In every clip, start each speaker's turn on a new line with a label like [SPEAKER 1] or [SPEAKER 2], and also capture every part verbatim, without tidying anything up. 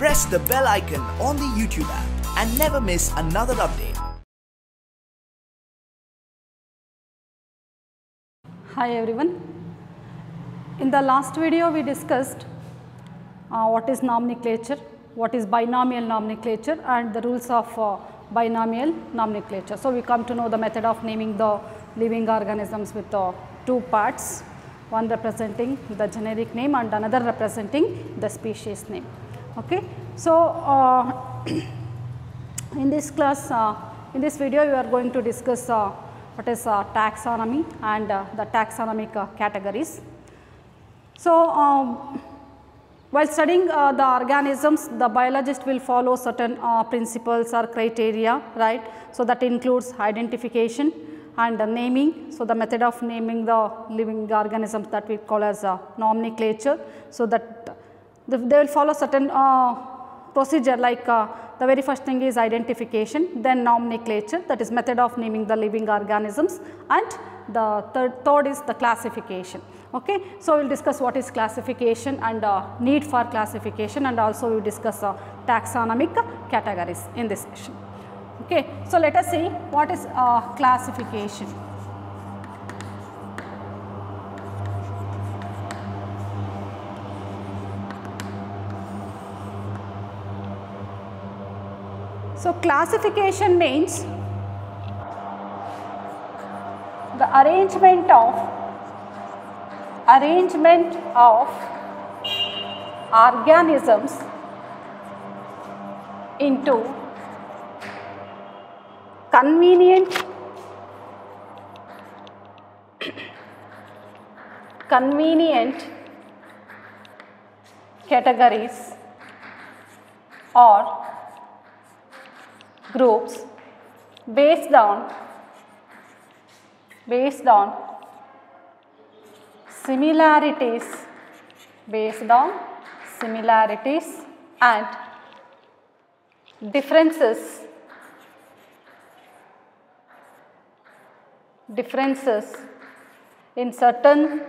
[SPEAKER 1] press the bell icon on the YouTube app and never miss another update.
[SPEAKER 2] Hi everyone. In the last video we discussed uh, what is nomenclature, what is binomial nomenclature and the rules of uh, binomial nomenclature. So, we come to know the method of naming the living organisms with uh, two parts, one representing the generic name and another representing the species name. Okay. So, uh, in this class, uh, in this video we are going to discuss uh, what is uh, taxonomy and uh, the taxonomic uh, categories. So, um, while studying uh, the organisms, the biologist will follow certain uh, principles or criteria, right. So, that includes identification and uh, naming. So, the method of naming the living organisms that we call as uh, nomenclature. So, that they will follow certain uh, procedure like uh, the very first thing is identification, then nomenclature, that is method of naming the living organisms, and the third, third is the classification. Okay. So, we will discuss what is classification and uh, need for classification, and also we will discuss uh, taxonomic categories in this session. Okay. So, let us see what is uh, classification. So, classification means the arrangement of arrangement of organisms into convenient convenient categories or groups based on based on similarities based on similarities and differences differences in certain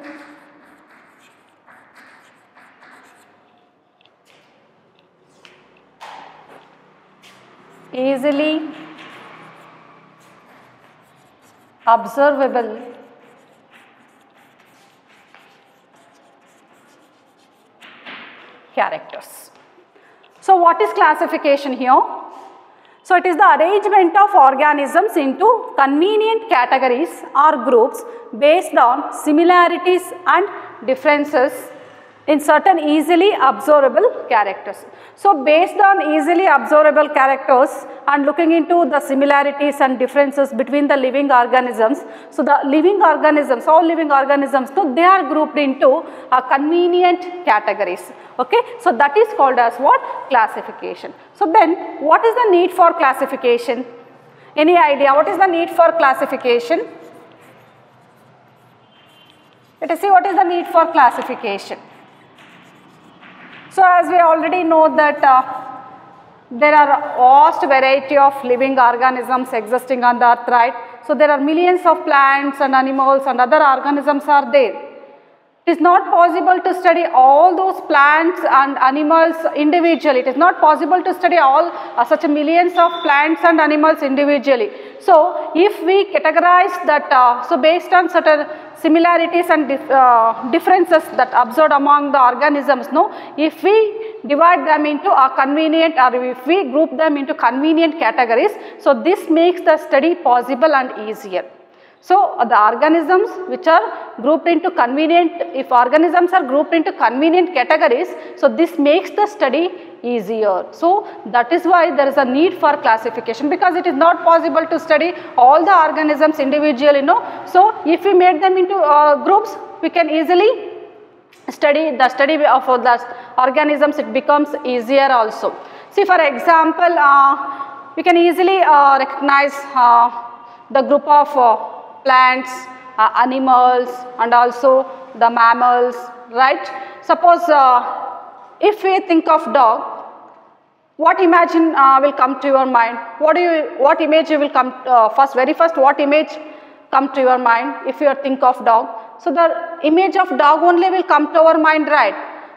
[SPEAKER 2] easily observable characters. So, what is classification here? So, it is the arrangement of organisms into convenient categories or groups based on similarities and differences in certain easily observable characters. So, based on easily observable characters and looking into the similarities and differences between the living organisms. So, the living organisms, all living organisms, so they are grouped into uh, convenient categories. Okay. So, that is called as what? Classification. So, then what is the need for classification? Any idea what is the need for classification? Let us see what is the need for classification. So, as we already know that uh, there are a vast variety of living organisms existing on the earth, right. So, there are millions of plants and animals and other organisms are there. It is not possible to study all those plants and animals individually. It is not possible to study all uh, such millions of plants and animals individually. So, if we categorize that, uh, so based on certain similarities and dif uh, differences that observed among the organisms, no, if we divide them into a convenient or if we group them into convenient categories, so this makes the study possible and easier. So, uh, the organisms which are grouped into convenient, if organisms are grouped into convenient categories, so this makes the study easier. So, that is why there is a need for classification, because it is not possible to study all the organisms individually, no. So, if we made them into uh, groups, we can easily study the study of the organisms, it becomes easier also. See, for example, uh, we can easily uh, recognize uh, the group of uh, plants, uh, animals and also the mammals, right. Suppose uh, if we think of dog, what imagine uh, will come to your mind? What do you, what image you will come uh, first, very first what image come to your mind if you think of dog? So, the image of dog only will come to our mind, right.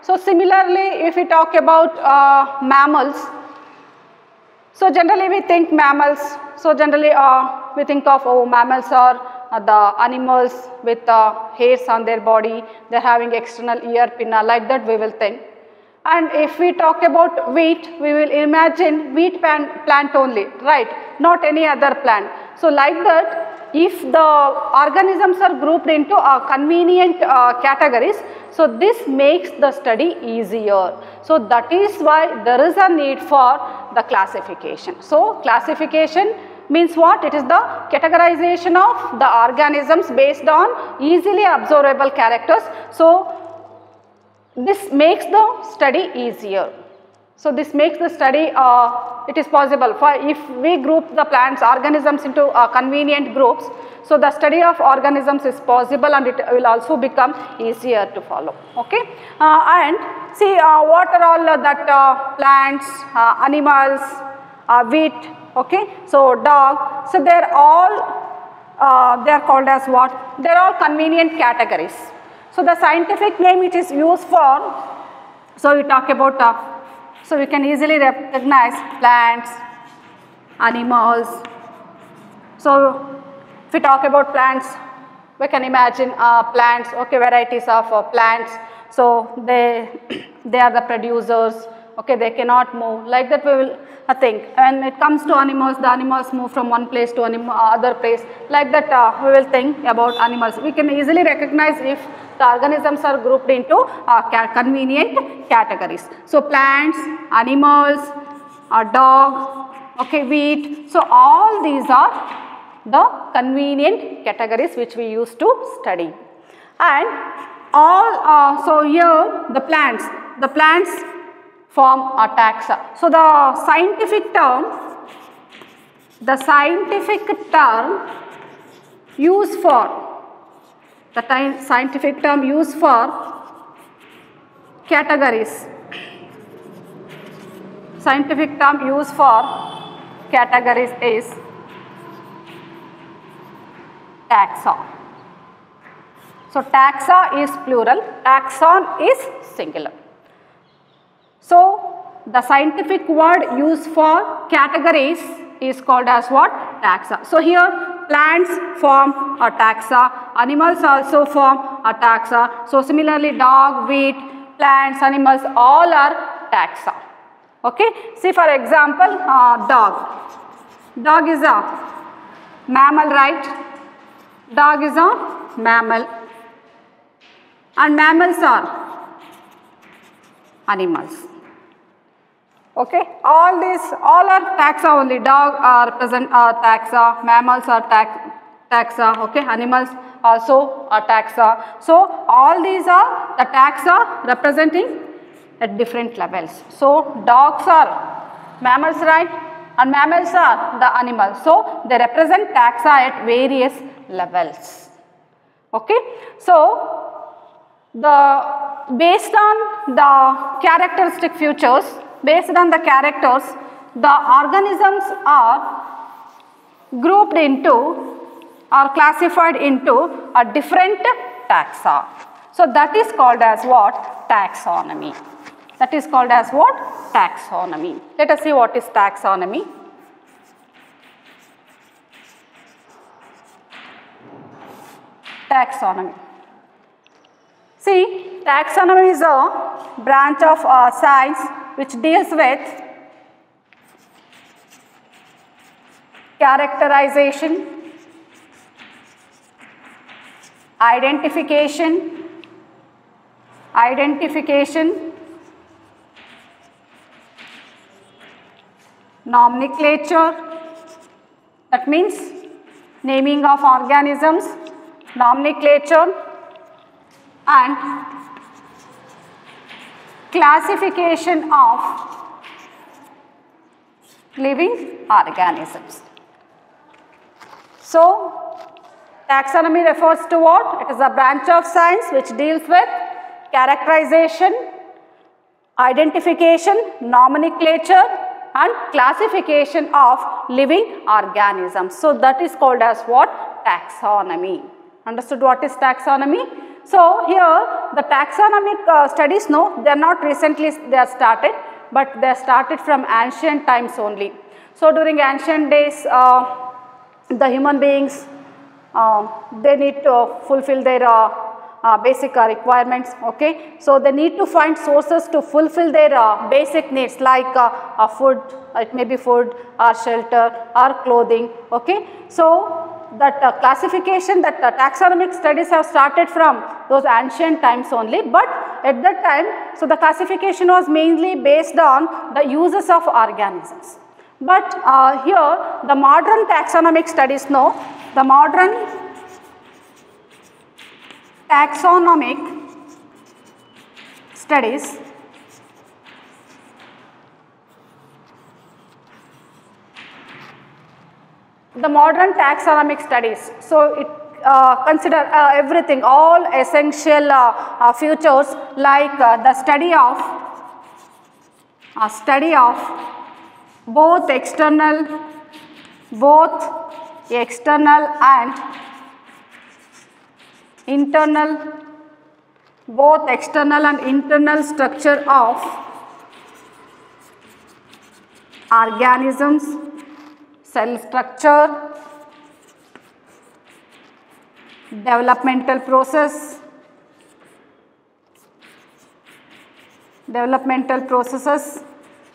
[SPEAKER 2] So similarly, if we talk about uh, mammals, so generally we think mammals, so generally uh, we think of, oh, mammals are uh, the animals with uh, hairs on their body, they are having external ear pinna, like that we will think. And if we talk about wheat, we will imagine wheat plant, plant only, right, not any other plant. So like that, if the organisms are grouped into uh, convenient uh, categories, so this makes the study easier. So that is why there is a need for the classification. So classification means what? It is the categorization of the organisms based on easily observable characters. So this makes the study easier. So this makes the study, uh, it is possible for if we group the plants, organisms into uh, convenient groups, so the study of organisms is possible and it will also become easier to follow, okay. Uh, and see uh, what are all uh, that uh, plants, uh, animals, uh, wheat, okay, so dog, so they are all, uh, they are called as what? They are all convenient categories. So the scientific name which is used for, so we talk about, uh, so we can easily recognize plants, animals. So if we talk about plants, we can imagine uh, plants, okay, varieties of uh, plants. So they, they are the producers, okay, they cannot move, like that we will uh, think. When it comes to animals, the animals move from one place to another other place, like that uh, we will think about animals. We can easily recognize if the organisms are grouped into uh, convenient categories. So plants, animals, a dog, okay, wheat. So all these are the convenient categories which we used to study. And all, uh, so here the plants, the plants form a taxa. So the scientific term, the scientific term used for The time scientific term used for categories, scientific term used for categories is taxa. So taxa is plural, taxon is singular. So the scientific word used for categories is called as what? Taxa. So here plants form a taxa, animals also form a taxa. So similarly dog, wheat, plants, animals all are taxa. Okay. See for example uh, dog. Dog is a mammal, right? Dog is a mammal and mammals are animals. Okay, all these, all are taxa only. Dog are present are taxa, mammals are tax, taxa, okay, animals also are taxa. So all these are the taxa representing at different levels. So dogs are mammals, right, and mammals are the animals. So they represent taxa at various levels. Okay, so the based on the characteristic features, based on the characters, the organisms are grouped into or classified into a different taxa. So that is called as what? Taxonomy. That is called as what? Taxonomy. Let us see what is taxonomy. Taxonomy. See, taxonomy is a branch of uh, science which deals with characterization, identification, identification, nomenclature, that means naming of organisms, nomenclature, and classification of living organisms. So, taxonomy refers to what? It is a branch of science which deals with characterization, identification, nomenclature, and classification of living organisms. So, that is called as what? Taxonomy. Understood what is taxonomy? So here the taxonomic uh, studies, no, they are not recently they are started, but they are started from ancient times only. So during ancient days, uh, the human beings, uh, they need to fulfill their uh, uh, basic uh, requirements, okay. So they need to find sources to fulfill their uh, basic needs like uh, uh, food, it may be food or shelter or clothing, okay. So that uh, classification, that uh, taxonomic studies have started from those ancient times only, but at that time, so the classification was mainly based on the uses of organisms. But uh, here the modern taxonomic studies, no, the modern taxonomic studies the modern taxonomic studies, so it uh, consider uh, everything, all essential uh, uh, features like uh, the study of uh, study of both external both external and internal both external and internal structure of organisms, cell structure, developmental process, developmental processes,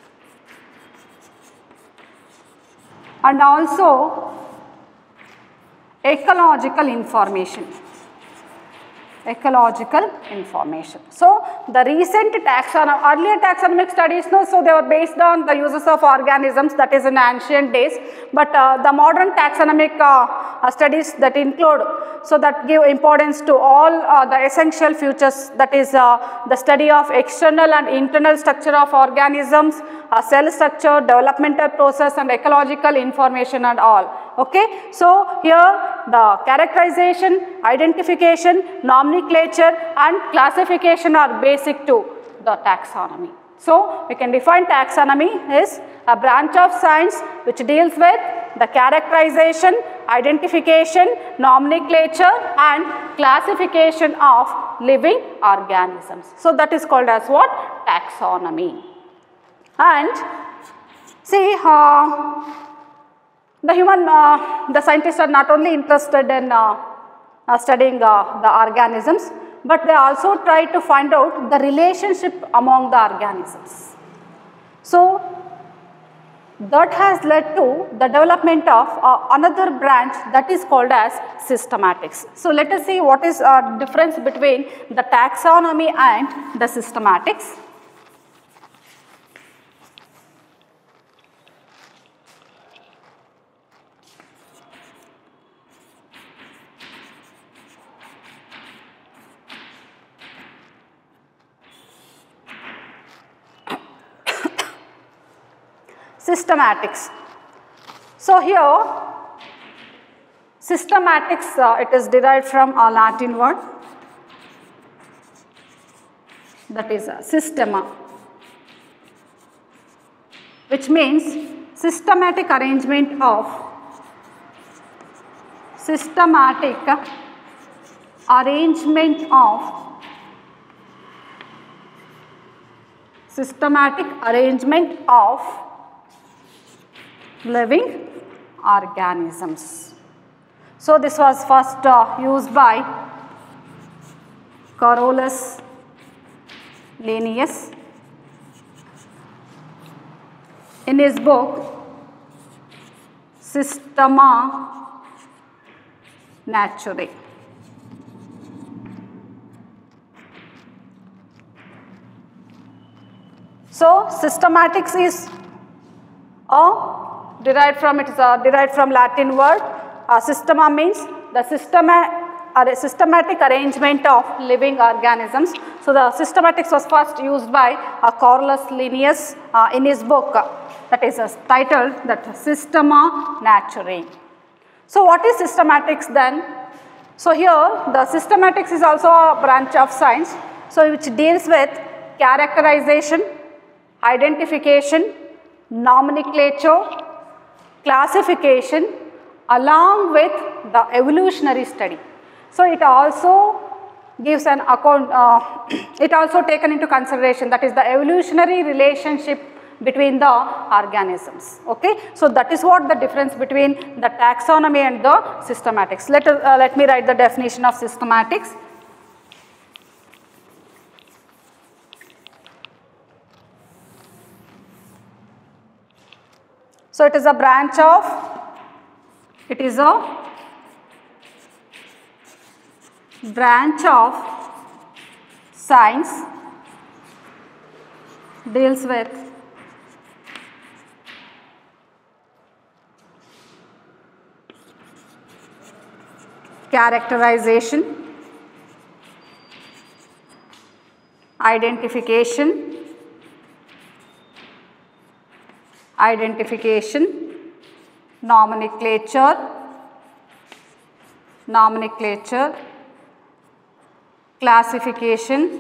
[SPEAKER 2] and also ecological information. Ecological information. So the recent taxonomic, earlier taxonomic studies, no, so they were based on the uses of organisms, that is in ancient days, but uh, the modern taxonomic uh, uh, studies that include, so that give importance to all uh, the essential features, that is uh, the study of external and internal structure of organisms, uh, cell structure, developmental process and ecological information and all. Okay. So here the characterization, identification, nomenclature and classification are basic to the taxonomy. So we can define taxonomy is a branch of science which deals with the characterization, identification, nomenclature and classification of living organisms. So that is called as what? Taxonomy. And see, uh, the human, uh, the scientists are not only interested in uh, uh, studying uh, the organisms, but they also try to find out the relationship among the organisms. So that has led to the development of uh, another branch that is called as systematics. So let us see what is the uh, difference between the taxonomy and the systematics. Systematics. So here systematics, uh, it is derived from a Latin word, that is uh, systema, which means systematic arrangement of systematic arrangement of systematic arrangement of living organisms. So this was first uh, used by Carolus Linnaeus in his book Systema Naturae. So systematics is a derived from, it is a derived from Latin word. Uh, systema means the systema, uh, systematic arrangement of living organisms. So the systematics was first used by uh, Carolus Linnaeus uh, in his book, uh, that is uh, titled that Systema Naturae. So what is systematics then? So here the systematics is also a branch of science, so which deals with characterization, identification, nomenclature, classification along with the evolutionary study. So it also gives an account, uh, it also taken into consideration, that is the evolutionary relationship between the organisms. Okay, so that is what the difference between the taxonomy and the systematics. Let us, uh, let me write the definition of systematics. So it is a branch of, it is a branch of science, deals with characterization, identification, identification, nomenclature, nomenclature, classification,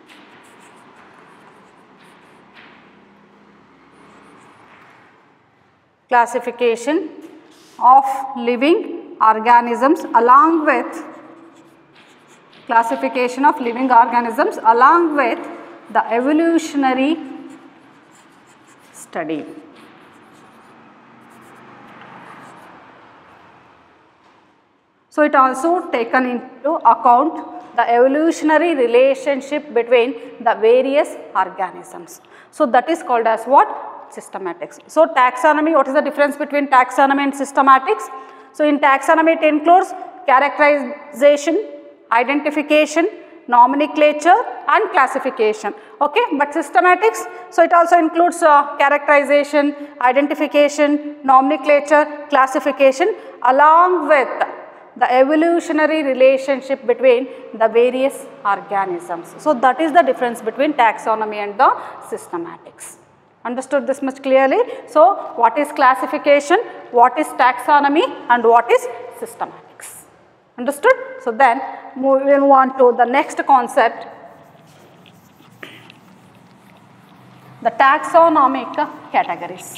[SPEAKER 2] classification of living organisms along with classification of living organisms along with the evolutionary study. So it also taken into account the evolutionary relationship between the various organisms. So that is called as what? Systematics. So taxonomy, what is the difference between taxonomy and systematics? So in taxonomy it includes characterization, identification, nomenclature and classification. Okay, but systematics, so it also includes uh, characterization, identification, nomenclature, classification along with the evolutionary relationship between the various organisms. So that is the difference between taxonomy and the systematics. Understood this much clearly? So what is classification, what is taxonomy and what is systematics? Understood? So then moving on to the next concept, the taxonomic categories.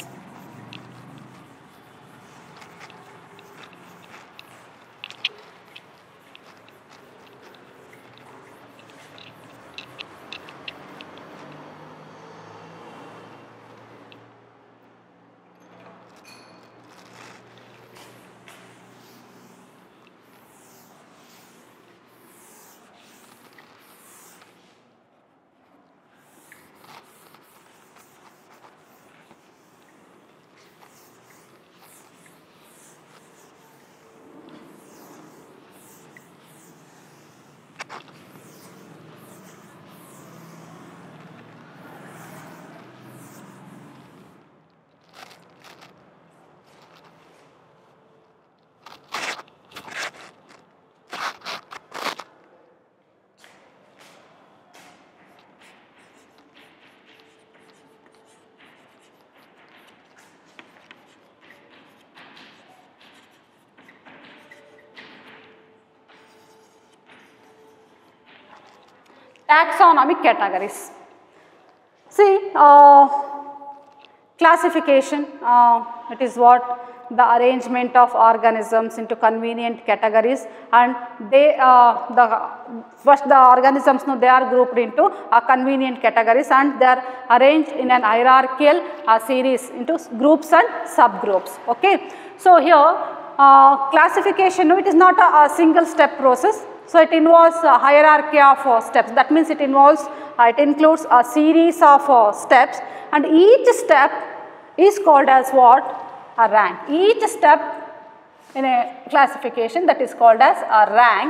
[SPEAKER 2] Taxonomic categories. See, uh, classification, uh, it is what the arrangement of organisms into convenient categories, and they, uh, the first the organisms, no, they are grouped into uh, convenient categories and they are arranged in an hierarchical uh, series into groups and subgroups. Okay, so here uh, classification, no, it is not a, a single step process. So it involves a hierarchy of uh, steps. That means it involves, uh, it includes a series of uh, steps, and each step is called as what? A rank. Each step in a classification, that is called as a rank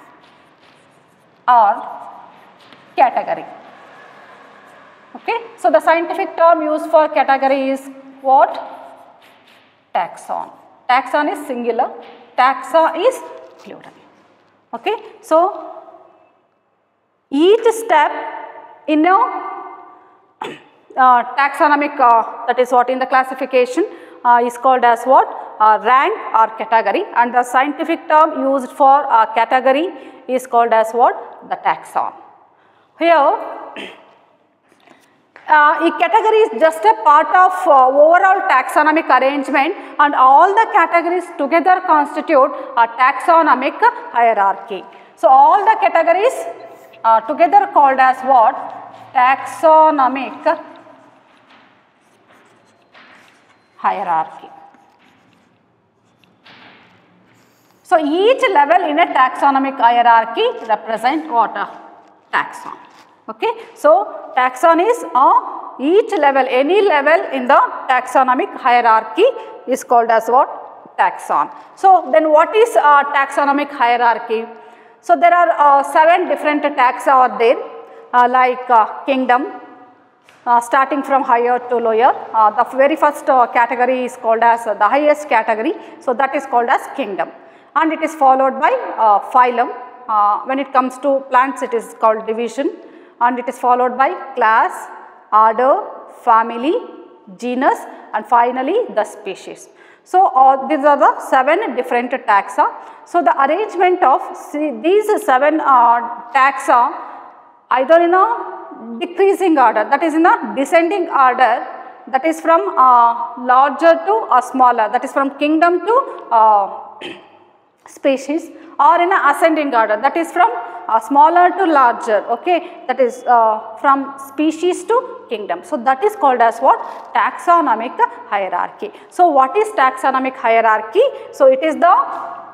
[SPEAKER 2] or category. Okay. So the scientific term used for category is what? Taxon. Taxon is singular, taxa is plural. Okay, so each step in a uh, taxonomic, uh, that is what in the classification uh, is called as what? Uh, rank or category, and the scientific term used for a category is called as what? The taxon. Here Uh, a category is just a part of uh, overall taxonomic arrangement, and all the categories together constitute a taxonomic hierarchy. So, all the categories uh, together called as what? Taxonomic hierarchy. So, each level in a taxonomic hierarchy represent what? A taxon. Okay. So, taxon is uh, each level, any level in the taxonomic hierarchy is called as what? Taxon. So, then what is uh, taxonomic hierarchy? So, there are uh, seven different taxa are there uh, like uh, kingdom, uh, starting from higher to lower. Uh, the very first uh, category is called as uh, the highest category. So, that is called as kingdom, and it is followed by uh, phylum. Uh, when it comes to plants, it is called division, and it is followed by class, order, family, genus, and finally the species. So, uh, these are the seven different taxa. So, the arrangement of see, these seven uh, taxa either in a decreasing order, that is in a descending order, that is from uh, larger to uh, smaller, that is from kingdom to uh, species, or in a ascending order, that is from uh, smaller to larger, okay, that is uh, from species to kingdom. So, that is called as what? Taxonomic hierarchy. So, what is taxonomic hierarchy? So, it is the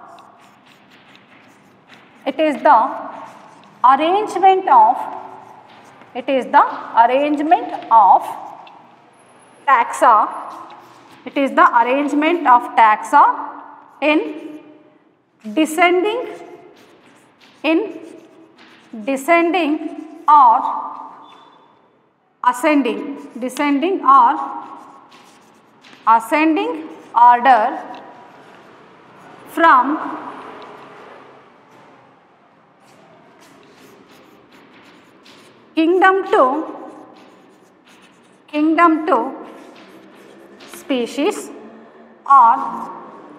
[SPEAKER 2] it is the arrangement of it is the arrangement of taxa it is the arrangement of taxa in descending in descending or ascending descending or ascending order from kingdom to kingdom to species or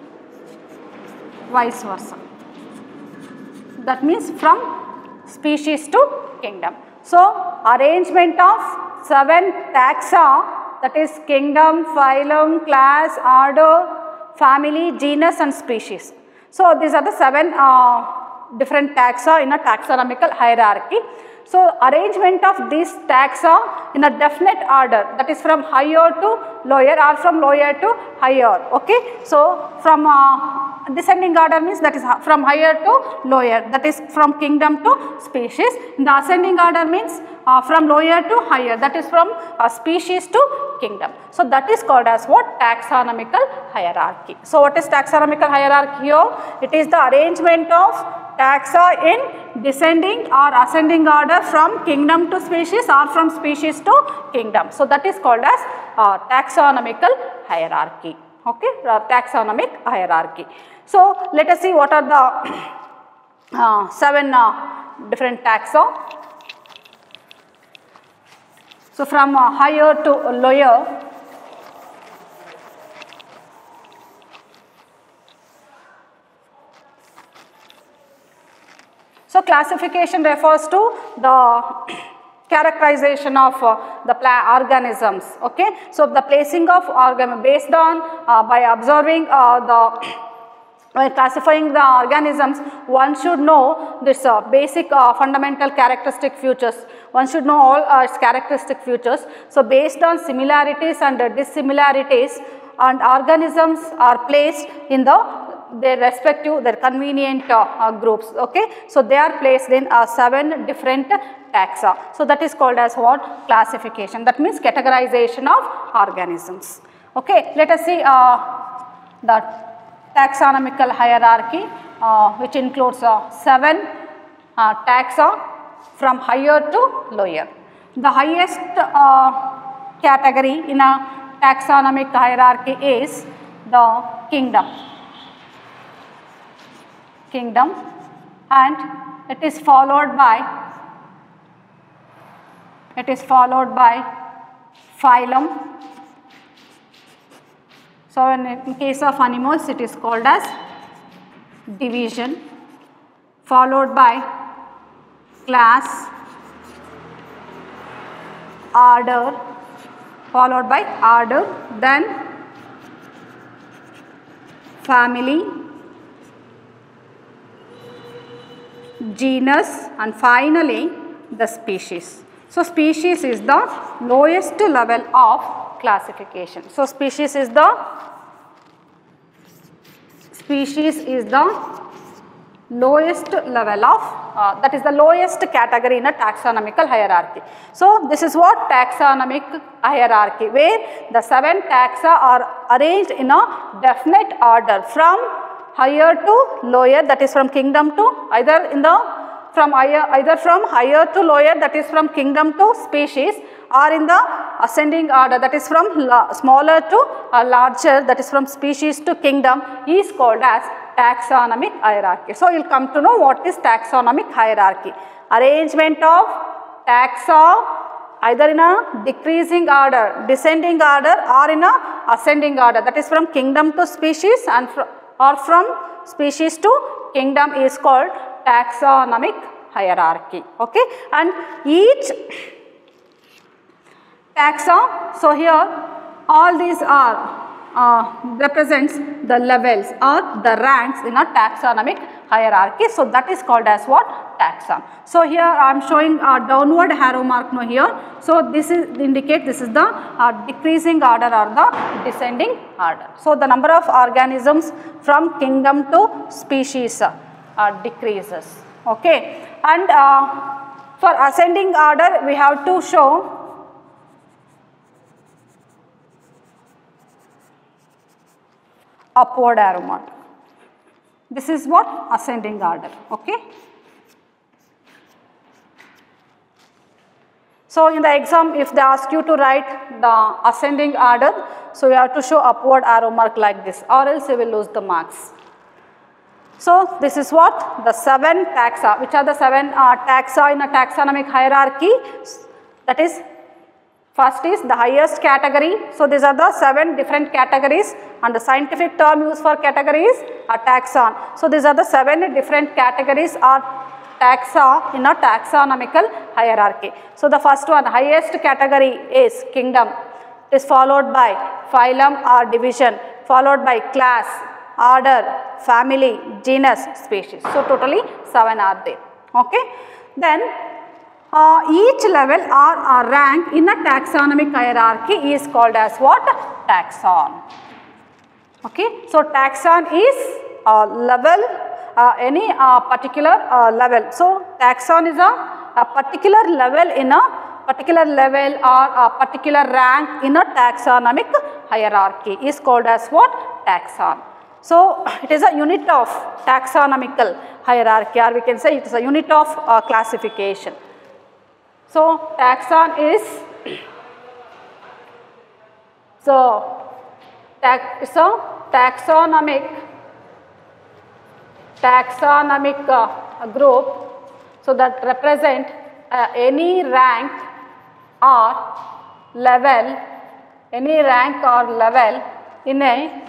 [SPEAKER 2] vice versa. That means from species to kingdom. So, arrangement of seven taxa, that is kingdom, phylum, class, order, family, genus and species. So, these are the seven uh, different taxa in a taxonomical hierarchy. So, arrangement of these taxa in a definite order, that is from higher to lower or from lower to higher. Okay. So, from uh, descending order means that is from higher to lower, that is from kingdom to species. In the ascending order means uh, from lower to higher, that is from uh, species to kingdom. So, that is called as what? Taxonomical hierarchy. So, what is taxonomical hierarchy here? It is the arrangement of taxa in descending or ascending order from kingdom to species or from species to kingdom. So, that is called as uh, taxonomical hierarchy. Okay, uh, taxonomic hierarchy. So, let us see what are the uh, seven uh, different taxa. So, from uh, higher to lower, so classification refers to the characterization of uh, the organisms. Okay. So, the placing of organ based on uh, by observing uh, the by classifying the organisms, one should know this uh, basic uh, fundamental characteristic features. One should know all uh, its characteristic features. So, based on similarities and uh, dissimilarities, and organisms are placed in the their respective, their convenient uh, uh, groups. Okay. So, they are placed in uh, seven different taxa. So, that is called as what? Classification. That means categorization of organisms. Okay. Let us see uh, the taxonomical hierarchy, uh, which includes uh, seven uh, taxa from higher to lower. The highest uh, category in a taxonomic hierarchy is the kingdom. Kingdom, and it is followed by it is followed by phylum. So, in, in case of animals, it is called as division, followed by class, order, followed by order, then family, genus, and finally the species. So species is the lowest level of classification. So species is the species is the lowest level of uh, that is the lowest category in a taxonomical hierarchy. So this is what taxonomic hierarchy, where the seven taxa are arranged in a definite order from higher to lower, that is from kingdom to either in the from higher either from higher to lower, that is from kingdom to species, or in the ascending order, that is from smaller to uh, larger, that is from species to kingdom, is called as taxonomic hierarchy. So you will come to know what is taxonomic hierarchy. Arrangement of taxa either in a decreasing order, descending order, or in a ascending order, that is from kingdom to species and fr or from species to kingdom, is called taxonomic hierarchy. Okay, and each taxa, so here all these are uh, represents the levels or the ranks in a taxonomic hierarchy. So that is called as what? Taxon. So here I am showing a downward arrow mark now here. So this is indicate this is the uh, decreasing order or the descending order. So the number of organisms from kingdom to species uh, uh, decreases. Okay, and uh, for ascending order we have to show upward arrow mark. This is what? Ascending order. Okay. So in the exam, if they ask you to write the ascending order, so you have to show upward arrow mark like this, or else you will lose the marks. So this is what? The seven taxa. Which are the seven uh, taxa in a taxonomic hierarchy? That is, first is the highest category. So these are the seven different categories, and the scientific term used for category is a taxon. So these are the seven different categories or taxa in a taxonomical hierarchy. So the first one, highest category is kingdom. It is followed by phylum or division, followed by class, order, family, genus, species. So totally seven are there. Okay. Then uh, each level or, or rank in a taxonomic hierarchy is called as what? Taxon. Okay. So taxon is a level, uh, any uh, particular uh, level. So taxon is a, a particular level in a particular level or a particular rank in a taxonomic hierarchy is called as what? Taxon. So it is a unit of taxonomical hierarchy, or we can say it is a unit of uh, classification. So taxon is, so tax, it's a taxonomic, taxonomic uh, group, so that represent uh, any rank or level, any rank or level in a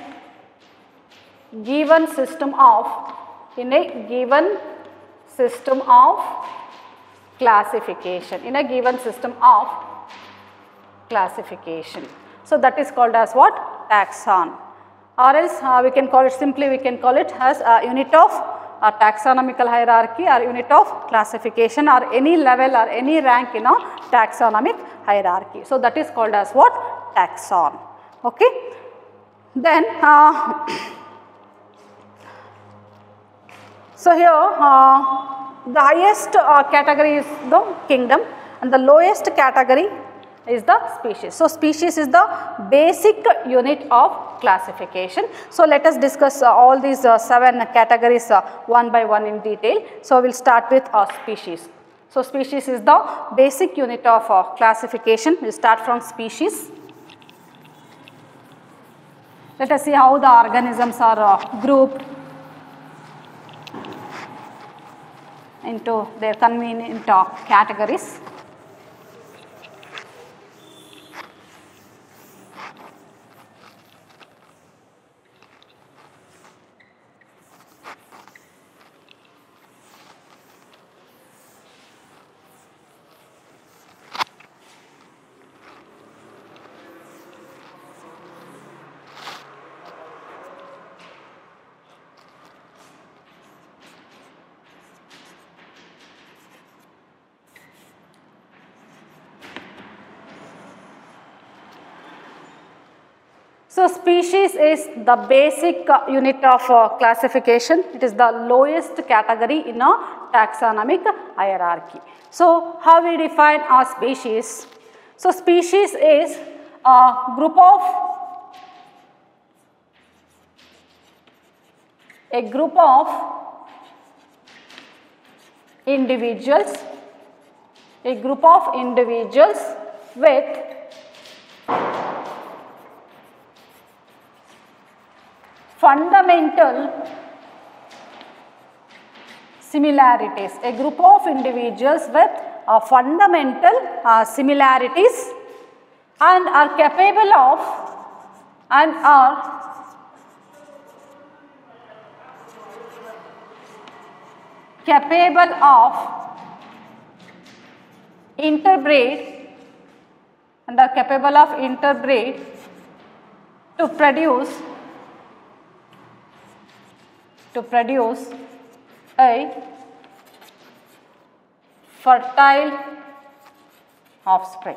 [SPEAKER 2] given system of, in a given system of classification, in a given system of classification. So that is called as what? Taxon. Or else uh, we can call it, simply we can call it as a unit of a taxonomical hierarchy or unit of classification, or any level or any rank in a taxonomic hierarchy. So that is called as what? Taxon. Okay. Then uh, so here uh, the highest uh, category is the kingdom, and the lowest category is the species. So species is the basic unit of classification. So let us discuss uh, all these uh, seven categories uh, one by one in detail. So we will start with uh, species. So species is the basic unit of uh, classification. We will start from species. Let us see how the organisms are uh, grouped into their convenient uh, categories. So species is the basic uh, unit of uh, classification. It is the lowest category in a taxonomic hierarchy. So how we define a species? So species is a group of a group of individuals, a group of individuals with fundamental similarities, a group of individuals with uh, fundamental uh, similarities and are capable of and are capable of interbreed and are capable of interbreed to produce to produce a fertile offspring,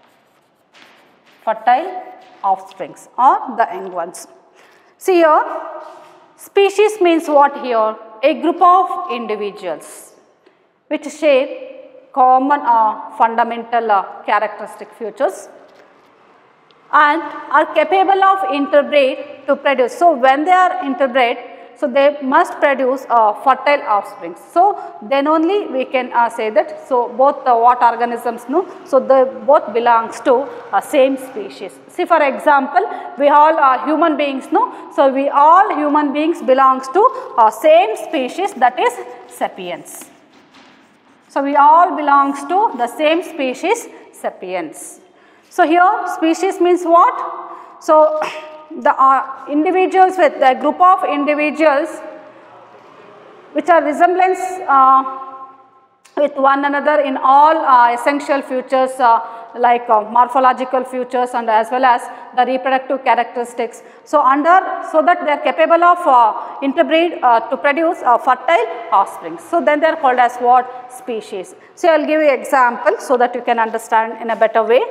[SPEAKER 2] fertile offsprings or the young ones. See here, species means what here? A group of individuals which share common uh, fundamental uh, characteristic features and are capable of interbreed to produce. So when they are interbred, so they must produce uh, fertile offspring. So then only we can uh, say that. So both uh, what organisms know. So they both belongs to uh, same species. See for example, we all are human beings know. So we all human beings belongs to uh, same species, that is sapiens. So we all belongs to the same species, sapiens. So here species means what? So the uh, individuals with the group of individuals which are resemblance uh, with one another in all uh, essential features uh, like uh, morphological features and as well as the reproductive characteristics. So under, so that they are capable of uh, interbreed uh, to produce uh, fertile offspring. So then they are called as what? Species. So I will give you example so that you can understand in a better way.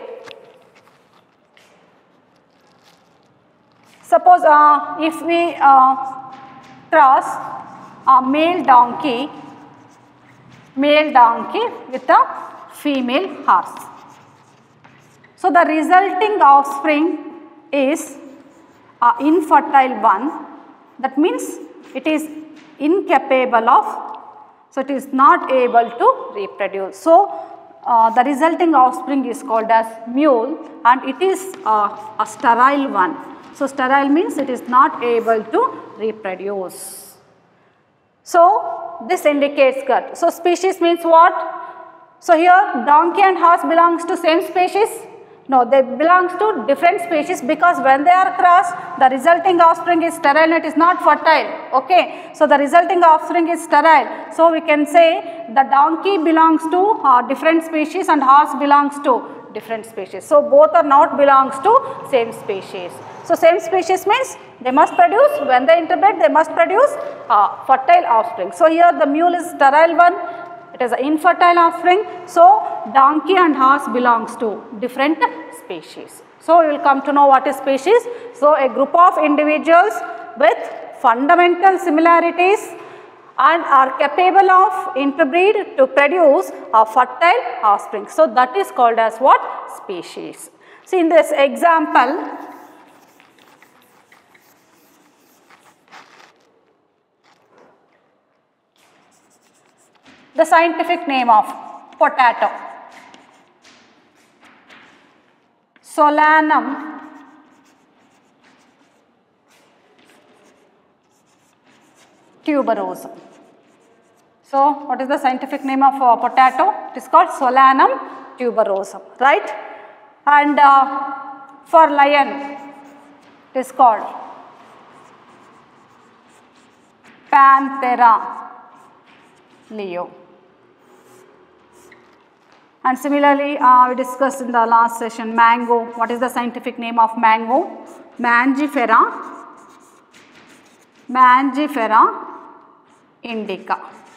[SPEAKER 2] Suppose uh, if we uh, cross a male donkey, male donkey with a female horse. So the resulting offspring is a infertile one. That means it is incapable of, so it is not able to reproduce. So uh, the resulting offspring is called as mule and it is uh, a sterile one. So sterile means it is not able to reproduce. So this indicates that. So species means what? So here donkey and horse belongs to same species. No, they belongs to different species because when they are crossed, the resulting offspring is sterile, it is not fertile. Okay. So the resulting offspring is sterile. So we can say the donkey belongs to uh, different species and horse belongs to different species. So both are not belongs to same species. So same species means they must produce, when they interbred, they must produce uh, fertile offspring. So here the mule is sterile one, it is an infertile offspring. So donkey and horse belongs to different species. So you will come to know what is species. So a group of individuals with fundamental similarities and are capable of interbreed to produce a fertile offspring. So that is called as what? Species. See in this example, the scientific name of potato, Solanum tuberosum. So what is the scientific name of uh, potato? It is called Solanum tuberosum, right? And uh, for lion it is called Panthera leo. And similarly, uh, we discussed in the last session mango. What is the scientific name of mango? Mangifera, Mangifera indica.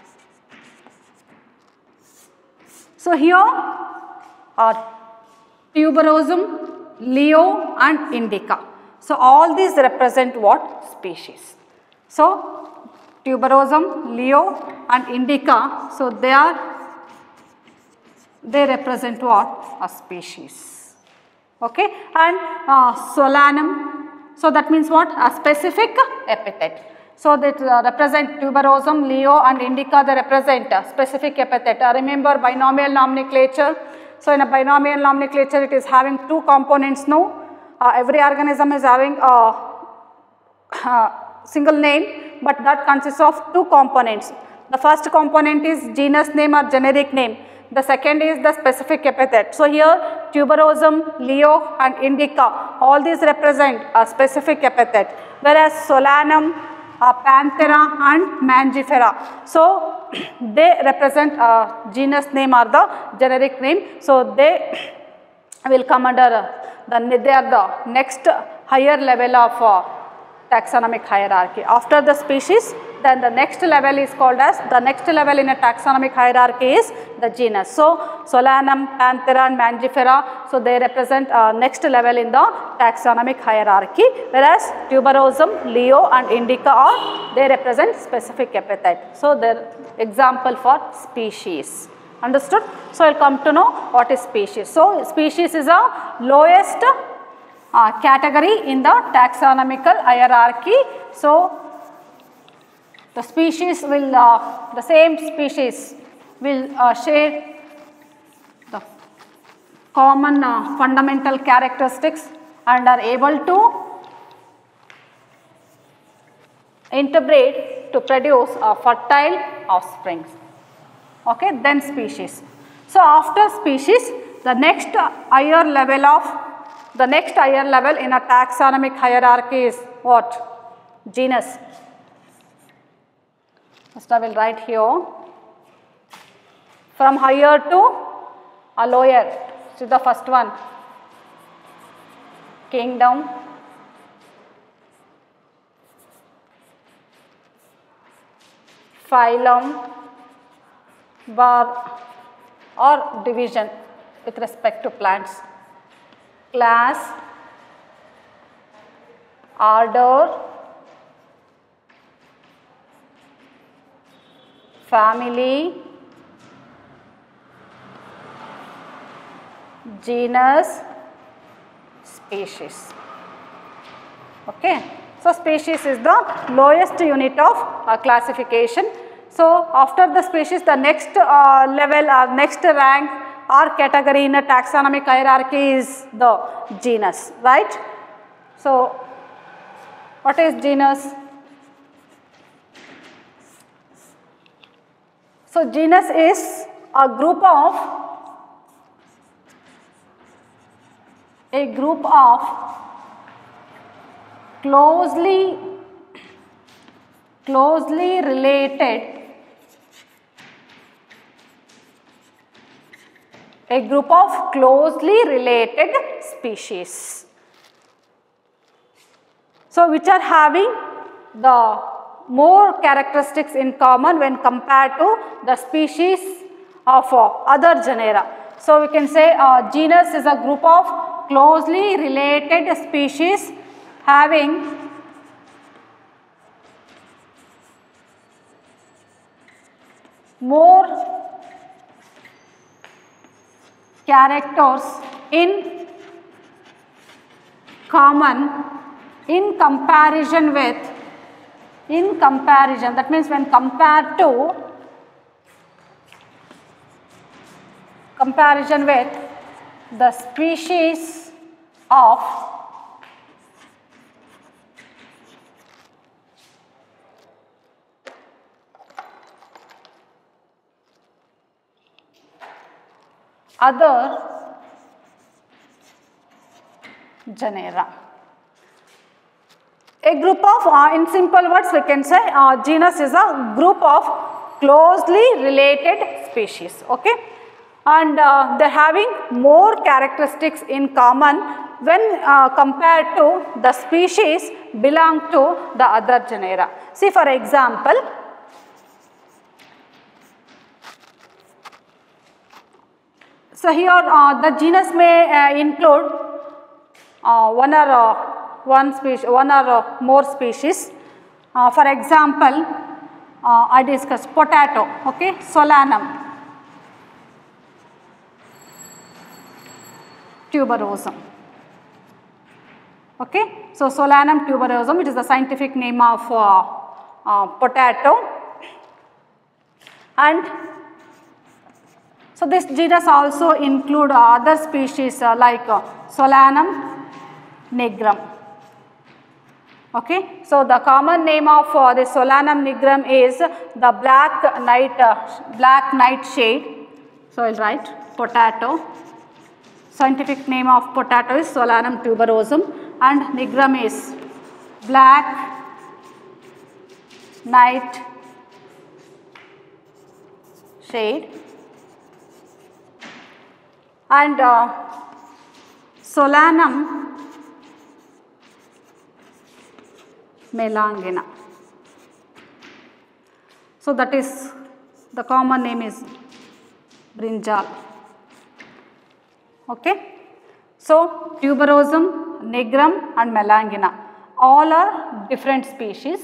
[SPEAKER 2] So here are tuberosum, leo and indica. So all these represent what? Species. So tuberosum, leo and indica, so they are, they represent what? A species. Okay, and uh, solanum, so that means what? A specific epithet. So that uh, represent tuberosum, leo and indica, they represent a specific epithet. Uh, remember binomial nomenclature. So in a binomial nomenclature it is having two components now. Uh, every organism is having a, a single name, but that consists of two components. The first component is genus name or generic name. The second is the specific epithet. So here tuberosum, leo and indica, all these represent a specific epithet, whereas solanum, uh, panthera and mangifera, so they represent a genus name or the generic name. So they will come under uh, the, they are the next higher level of uh, taxonomic hierarchy. After the species, then the next level is called as, the next level in a taxonomic hierarchy is the genus. So solanum, panthera and mangifera, so they represent uh, next level in the taxonomic hierarchy, whereas tuberosum, leo and indica are, they represent specific epithet. So their example for species. Understood? So we'll come to know what is species. So species is a lowest uh, category in the taxonomical hierarchy. So the species will, uh, the same species will uh, share the common uh, fundamental characteristics and are able to interbreed to produce a fertile offspring. Okay, then species. So after species, the next higher level of, the next higher level in a taxonomic hierarchy is what? Genus. First I will write here, from higher to a lower. So the first one, kingdom, phylum, bar or division with respect to plants, class, order, family, genus, species. Okay. So species is the lowest unit of uh, classification. So after the species, the next uh, level or next rank or category in a taxonomic hierarchy is the genus, right? So what is genus? So genus is a group of a group of closely closely related a group of closely related species. So which are having the more characteristics in common when compared to the species of uh, other genera. So we can say uh, genus is a group of closely related species having more characters in common in comparison with, in comparison, that means when compared to, comparison with the species of other genera. A group of, uh, in simple words we can say uh, genus is a group of closely related species, okay, and uh, they are having more characteristics in common when uh, compared to the species belong to the other genera. See, for example, so here uh, the genus may uh, include uh, one or uh, one species, one or uh, more species. Uh, for example, uh, I discussed potato, okay, Solanum tuberosum. Okay, so Solanum tuberosum, it is the scientific name of uh, uh, potato, and so this genus also include uh, other species uh, like uh, Solanum nigrum. Okay, so the common name of uh, the Solanum nigrum is the black night uh, black nightshade. So I will write potato. Scientific name of potato is Solanum tuberosum, and nigrum is black night shade, and uh, Solanum melangina. So that is, the common name is brinjal. Okay. So tuberosum, nigrum and melangina, all are different species,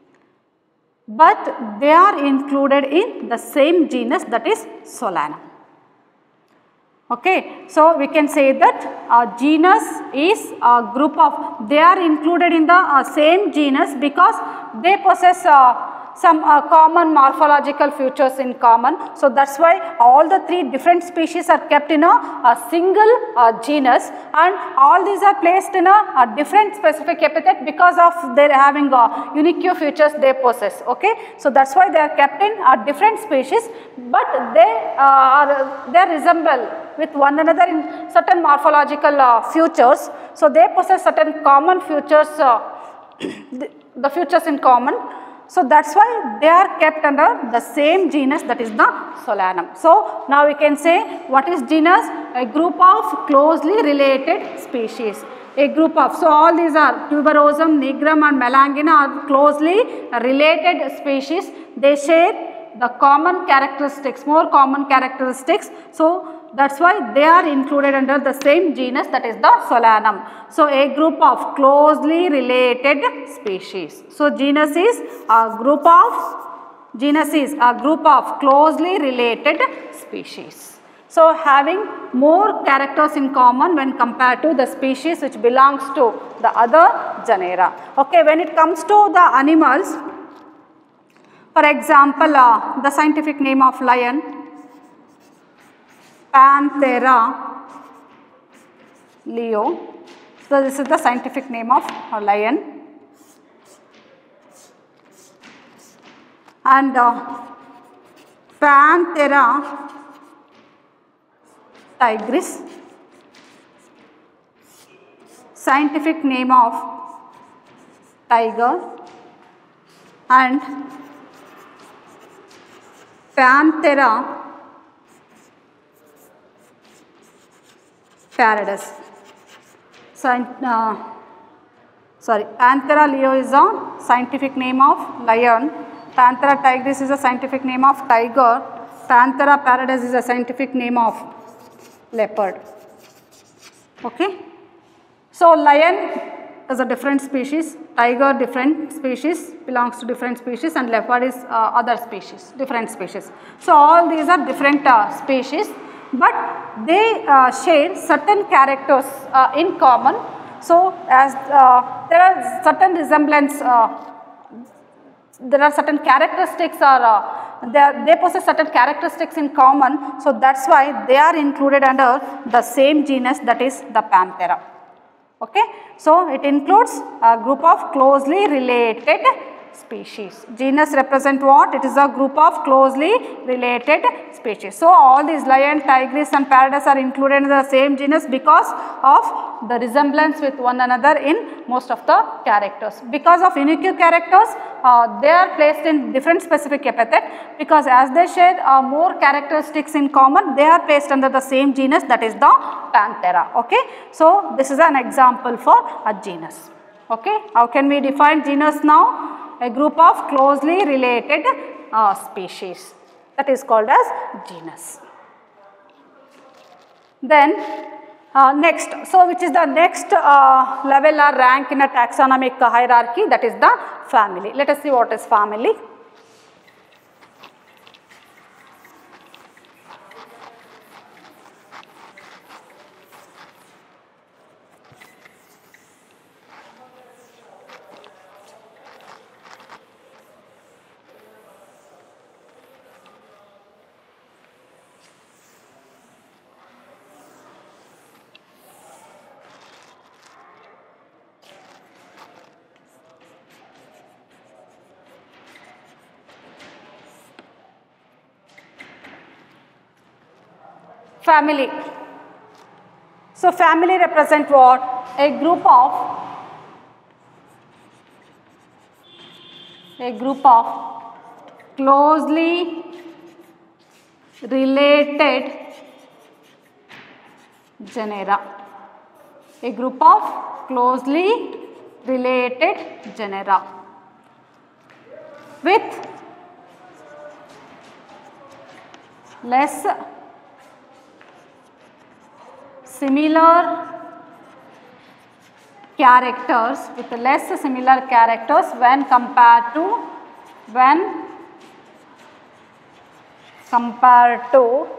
[SPEAKER 2] but they are included in the same genus, that is Solanum. Okay. So we can say that a genus is a group of, they are included in the uh, same genus because they possess uh, some uh, common morphological features in common. So that is why all the three different species are kept in a, a single uh, genus, and all these are placed in a, a different specific epithet because of their having uh, unique features they possess. Okay. So that is why they are kept in a different species, but they uh, are they resemble with one another in certain morphological uh, features. So they possess certain common features, uh, the, the features in common. So that is why they are kept under the same genus, that is the Solanum. So now we can say, what is genus? A group of closely related species. A group of, so all these are tuberosum, nigrum and melangina are closely related species. They share the common characteristics, more common characteristics. So that is why they are included under the same genus, that is the Solanum. So a group of closely related species. So genus is a group of, genus is a group of closely related species. So having more characters in common when compared to the species which belongs to the other genera. Okay, when it comes to the animals, for example, uh, the scientific name of lion, Panthera leo. So this is the scientific name of a lion, and uh, Panthera tigris, scientific name of tiger, and Panthera pallidus. So, uh, sorry, Panthera leo is a scientific name of lion, Panthera tigris is a scientific name of tiger, Panthera pallidus is a scientific name of leopard. Okay. So lion is a different species, tiger different species, belongs to different species, and leopard is uh, other species, different species. So all these are different uh, species, but they uh, share certain characters uh, in common. So as uh, there are certain resemblance, uh, there are certain characteristics or uh, they, are, they possess certain characteristics in common. So that is why they are included under the same genus, that is the Panthera. Okay. So it includes a group of closely related species. Genus represent what? It is a group of closely related species. So all these lion, tigris and pallidus are included in the same genus because of the resemblance with one another in most of the characters. Because of unique characters, uh, they are placed in different specific epithet, because as they share uh, more characteristics in common, they are placed under the same genus, that is the Panthera. Okay. So this is an example for a genus. Okay. How can we define genus now? A group of closely related uh, species, that is called as genus. Then Uh, next, so which is the next uh, level or rank in a taxonomic uh, hierarchy, that is the family. Let us see what is family. Family. So family represent what? A group of a group of closely related genera. A group of closely related genera with less similar characters with less similar characters when compared to when compared to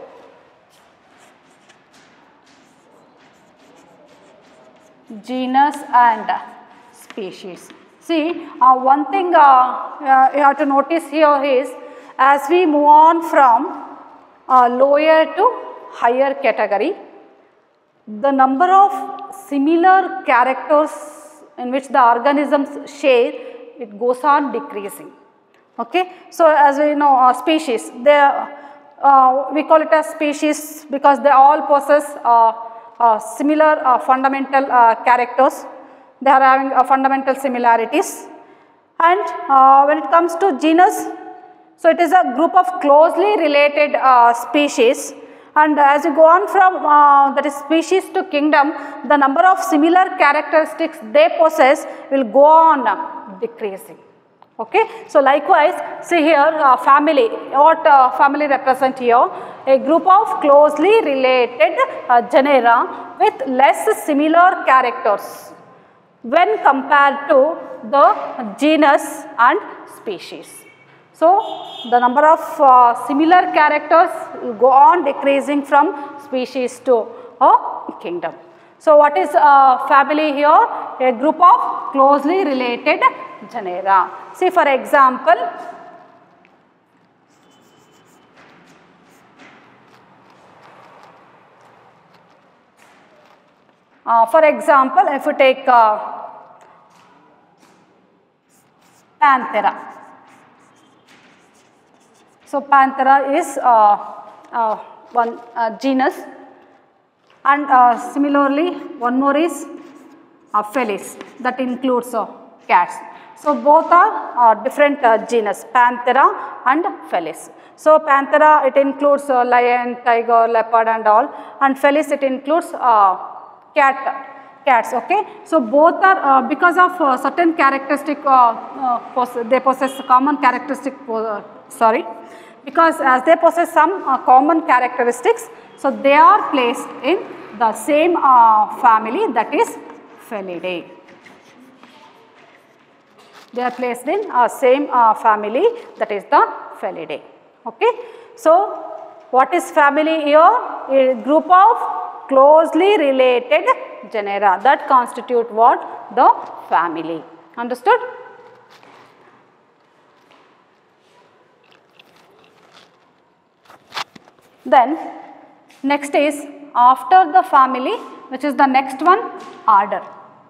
[SPEAKER 2] genus and species. See, uh, one thing uh, uh, you have to notice here is, as we move on from uh, lower to higher category, the number of similar characters in which the organisms share, it goes on decreasing. Okay. So, as we know, uh, species, they, uh, we call it as species because they all possess uh, uh, similar uh, fundamental uh, characters. They are having uh, fundamental similarities. And uh, when it comes to genus, so it is a group of closely related uh, species. And as you go on from uh, that is species to kingdom, the number of similar characteristics they possess will go on decreasing. Okay. So likewise, see here uh, family, what uh, family represent here? A group of closely related uh, genera with less similar characters when compared to the genus and species. So, the number of uh, similar characters will go on decreasing from species to a kingdom. So, what is uh, family here? A group of closely related genera. See, for example, uh, for example, if you take uh, Panthera. So, Panthera is uh, uh, one uh, genus, and uh, similarly one more is uh, Felis, that includes uh, cats. So, both are uh, different uh, genus, Panthera and Felis. So, Panthera it includes uh, lion, tiger, leopard and all, and Felis it includes uh, cat, cats. Okay. So, both are uh, because of uh, certain characteristic, uh, uh, poss they possess common characteristic, uh, sorry. Because as they possess some uh, common characteristics, so they are placed in the same uh, family, that is Felidae. They are placed in uh, same uh, family, that is the Felidae. Okay. So, what is family here? A group of closely related genera that constitute what? The family. Understood? Then next is after the family, which is the next one, order.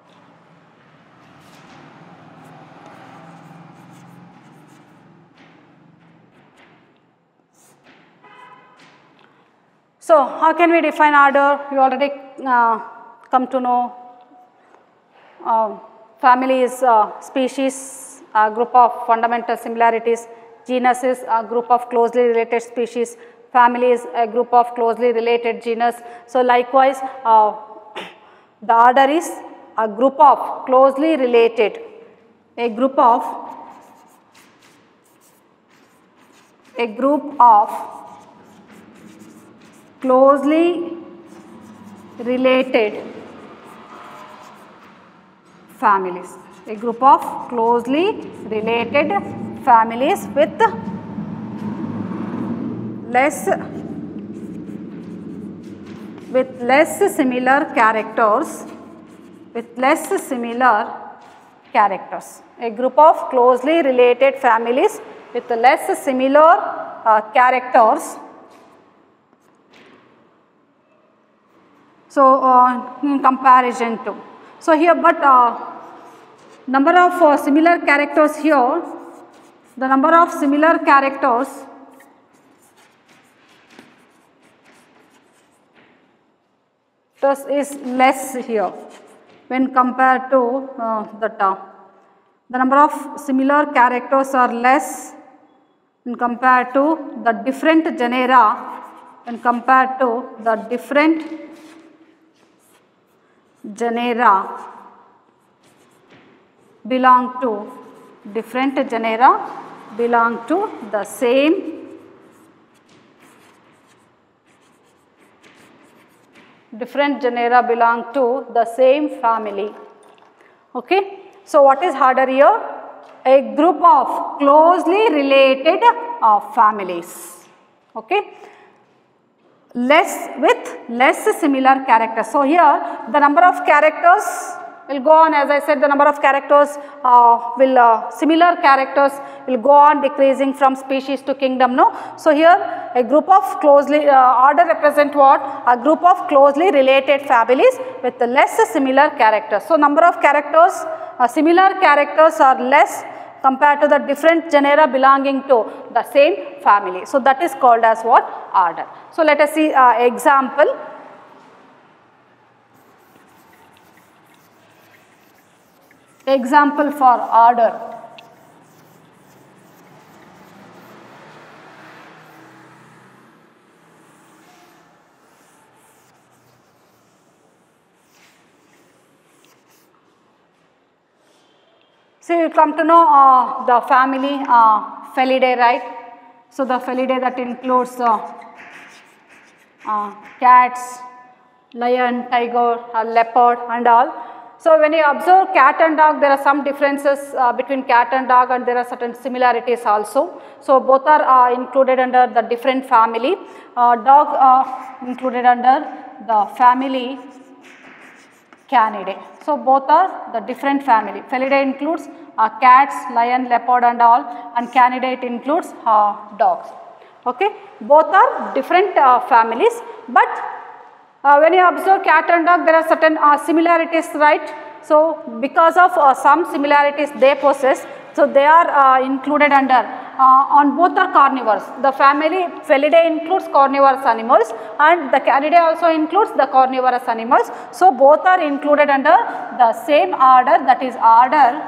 [SPEAKER 2] So, how can we define order? You already uh, come to know uh, family is a species, a group of fundamental similarities. Genus is a group of closely related species. Family is a group of closely related genus. So, likewise, uh, the order is a group of closely related, a group of, a group of closely related families. A group of closely related families with less with less similar characters with less similar characters. A group of closely related families with less similar uh, characters. So, uh, in comparison to. So, here but uh, number of uh, similar characters here, the number of similar characters is less here when compared to uh, the term. The number of similar characters are less when compared to the different genera, when compared to the different genera belong to different genera belong to the same different genera belong to the same family. Okay. So, what is harder here? A group of closely related uh, families. Okay. Less with less similar characters. So, here the number of characters will go on, as I said, the number of characters uh, will uh, similar characters will go on decreasing from species to kingdom. No. So, here a group of closely uh, order represent what? A group of closely related families with less similar characters. So, number of characters uh, similar characters are less compared to the different genera belonging to the same family. So, that is called as what? Order. So, let us see uh, example. Example for order. So, you come to know uh, the family uh, Felidae, right? So, the Felidae that includes uh, uh, cats, lion, tiger, uh, leopard and all. So, when you observe cat and dog, there are some differences uh, between cat and dog and there are certain similarities also. So, both are uh, included under the different family. Uh, dog uh, included under the family Canidae. So, both are the different family. Felidae includes uh, cats, lion, leopard and all, and Canidae it includes uh, dogs. Okay. Both are different uh, families, but uh, when you observe cat and dog, there are certain uh, similarities, right? So, because of uh, some similarities they possess, so they are uh, included under uh, on both are carnivores. The family Felidae includes carnivorous animals and the Canidae also includes the carnivorous animals. So, both are included under the same order, that is order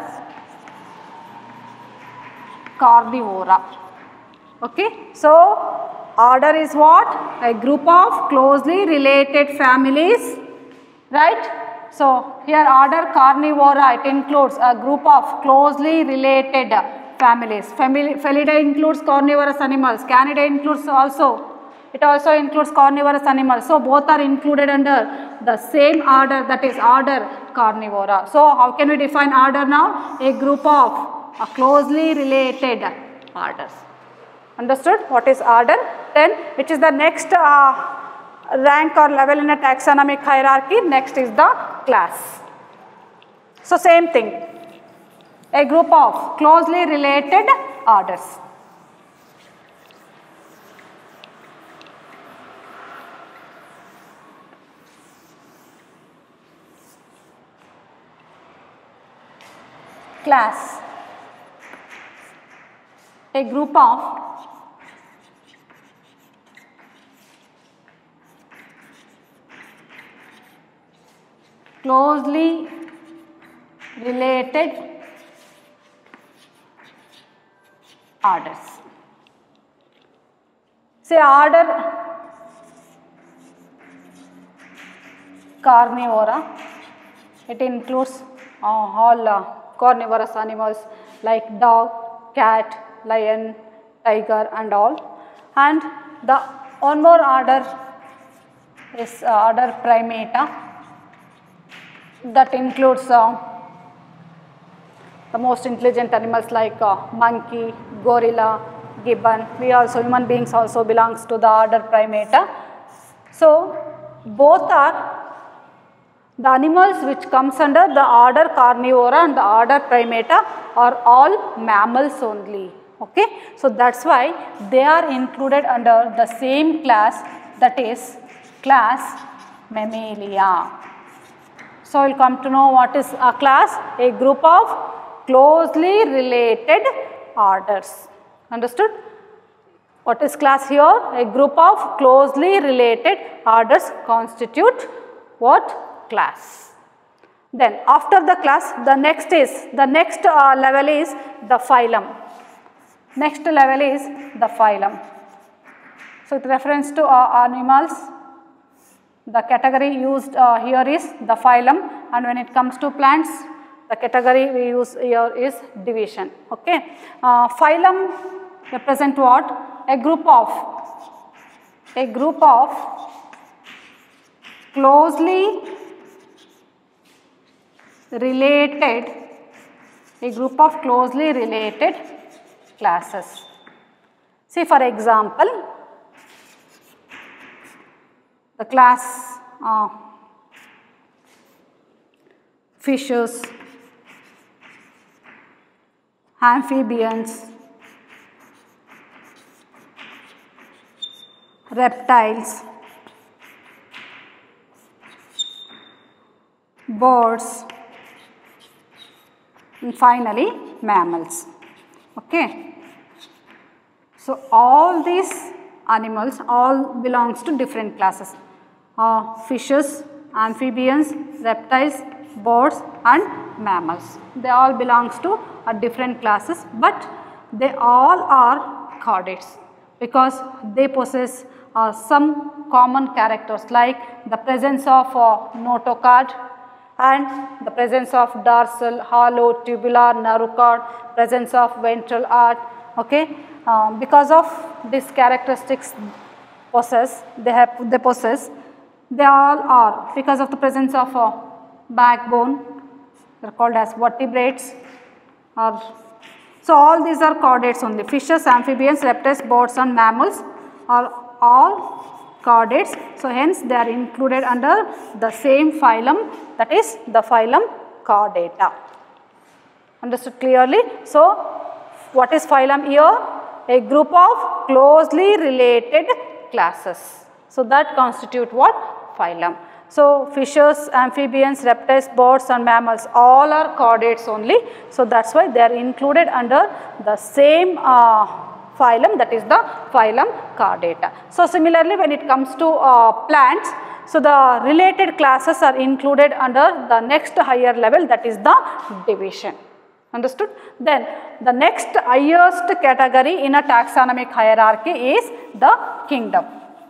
[SPEAKER 2] Carnivora. Okay. So, order is what? A group of closely related families, right? So, here order Carnivora, it includes a group of closely related families. Family, Felidae includes carnivorous animals, Canidae includes also, it also includes carnivorous animals. So, both are included under the same order, that is order Carnivora. So, how can we define order now? A group of a closely related orders. Understood what is order? Then which is the next uh, rank or level in a taxonomic hierarchy? Next is the class. So, same thing, a group of closely related orders. Class, a group of closely related orders. Say order Carnivora, it includes uh, all uh, carnivorous animals like dog, cat, lion, tiger and all, and the one more order is uh, order Primata. That includes uh, the most intelligent animals like uh, monkey, gorilla, gibbon. We also, human beings also belongs to the order Primata. So both are the animals which comes under the order Carnivora and the order Primata are all mammals only. Okay. So that's why they are included under the same class, that is class Mammalia. So we will come to know what is a class, a group of closely related orders. Understood? What is class here? A group of closely related orders constitute what? Class. Then after the class, the next is, the next uh, level is the phylum. Next level is the phylum. So with reference to uh, animals, the category used uh, here is the phylum, and when it comes to plants, the category we use here is division. Okay. Uh, phylum represent what? A group of, a group of closely related, a group of closely related classes. See, for example, the class uh, fishes, amphibians, reptiles, birds, and finally mammals. Okay. So all these animals all belongs to different classes. Uh, fishes, amphibians, reptiles, birds and mammals. They all belongs to uh, different classes, but they all are chordates because they possess uh, some common characters like the presence of uh, notochord and the presence of dorsal, hollow, tubular, nerve cord, presence of ventral arch. Okay. Uh, because of these characteristics possess, they have they possess, they all are, because of the presence of a backbone, they are called as vertebrates. Or, so all these are chordates only. Fishes, amphibians, reptiles, birds and mammals are all chordates. So hence they are included under the same phylum, that is the phylum Chordata. Understood clearly? So what is phylum here? A group of closely related classes. So that constitute what? Phylum. So fishes, amphibians, reptiles, birds and mammals all are chordates only. So that's why they are included under the same uh, phylum, that is the phylum Chordata. So similarly when it comes to uh, plants, so the related classes are included under the next higher level, that is the division. Understood? Then the next highest category in a taxonomic hierarchy is the kingdom.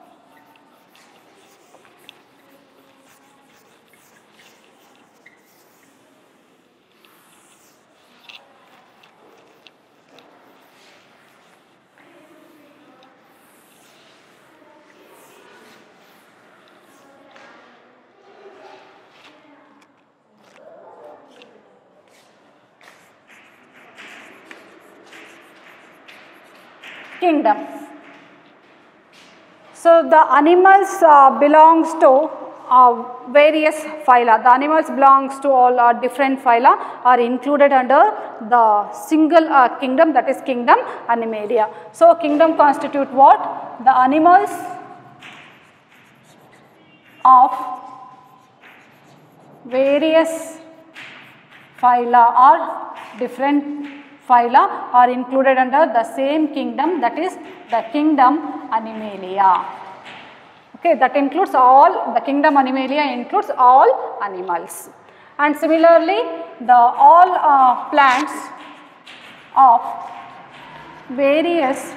[SPEAKER 2] Kingdom. So the animals uh, belongs to uh, various phyla. The animals belongs to all uh, different phyla are included under the single uh, kingdom, that is kingdom Animalia. So kingdom constitute what? The animals of various phyla or different phyla are included under the same kingdom, that is the kingdom Animalia. Okay, that includes all, the kingdom Animalia includes all animals. And similarly, the all uh, plants of various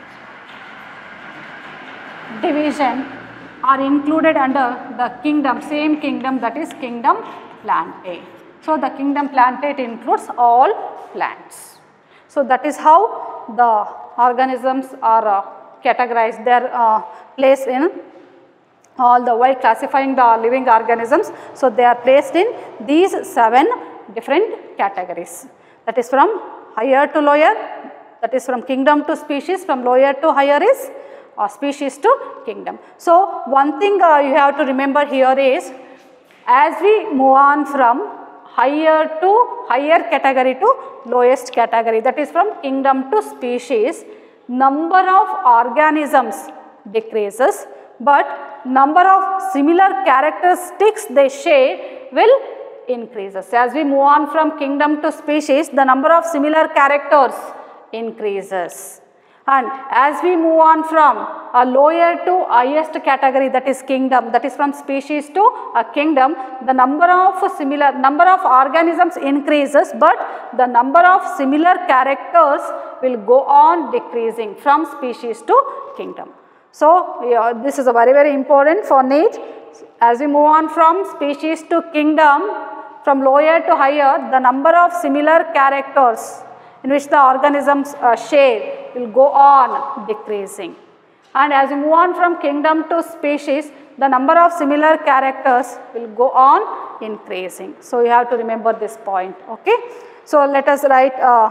[SPEAKER 2] division are included under the kingdom, same kingdom, that is kingdom Plantae. So the kingdom Plantae includes all plants. So that is how the organisms are uh, categorized, they are uh, placed in all the while classifying the living organisms. So, they are placed in these seven different categories, that is from higher to lower, that is from kingdom to species, from lower to higher is uh, species to kingdom. So, one thing uh, you have to remember here is, as we move on from higher to higher category to lowest category, that is from kingdom to species, number of organisms decreases, but number of similar characteristics they share will increases. As we move on from kingdom to species, the number of similar characters increases. And as we move on from a lower to highest category, that is kingdom, that is from species to a kingdom, the number of similar number of organisms increases, but the number of similar characters will go on decreasing from species to kingdom. So, yeah, this is a very very important for NEET. As we move on from species to kingdom, from lower to higher, the number of similar characters in which the organisms uh, share will go on decreasing. And as we move on from kingdom to species, the number of similar characters will go on increasing. So, you have to remember this point. Okay. So, let us write uh,